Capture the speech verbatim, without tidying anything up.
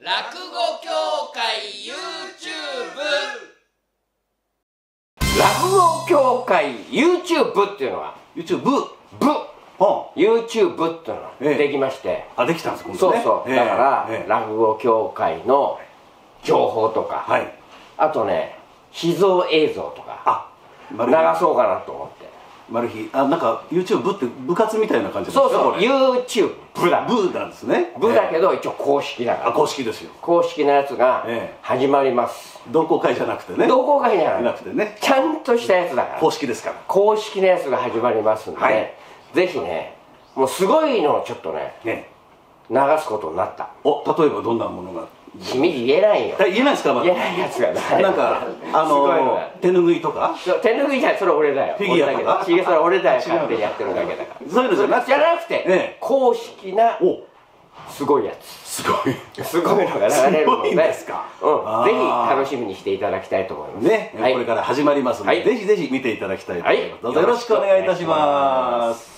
落語協会 YouTube。 落語協会 YouTube っていうのは YouTube 部は YouTube っていうのができまして、 あ、できたんです、今そう度ね。 そう、だから落語協会の情報とか、あとね秘蔵映像とか流そうかなと思って。 マル秘、あ、なんか YouTube って部活みたいな感じですか？ そうそう、YouTube だ部なんですね。 部だけど一応公式だから。 あ、公式ですよ。 公式なやつが始まります。 同好会じゃなくてね。 同好会じゃなくてね、 ちゃんとしたやつだから。 公式ですから。 公式なやつが始まりますんで、ぜひね、もうすごいのをちょっとね流すことになった。 お、例えばどんなものが？ 秘密言えないよ。 言えないですか？ 言えないやつがなんかあの手ぬぐいとか？ 手ぬぐいじゃそれ俺だよ。 フィギュアとか？ それ俺だよ、勝手にやってるだけだから。 そういうのじゃなくて、 じゃなくて公式なすごいやつ、 すごいすごいのが流れるので、ぜひ楽しみにしていただきたいと思いますね。これから始まりますので、ぜひぜひ見ていただきたいと思います。どうぞよろしくお願いいたします。